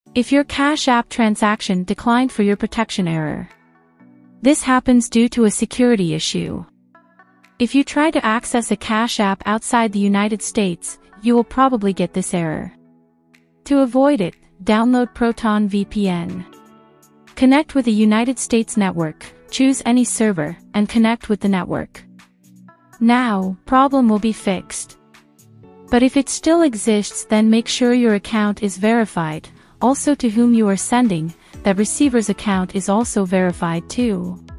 If your Cash App transaction declined for your protection error. This happens due to a security issue. If you try to access a Cash App outside the United States, you will probably get this error. To avoid it, download Proton VPN. Connect with a United States network, choose any server, and connect with the network. Now, problem will be fixed. But if it still exists, then make sure your account is verified, also to whom you are sending, that receiver's account is also verified too.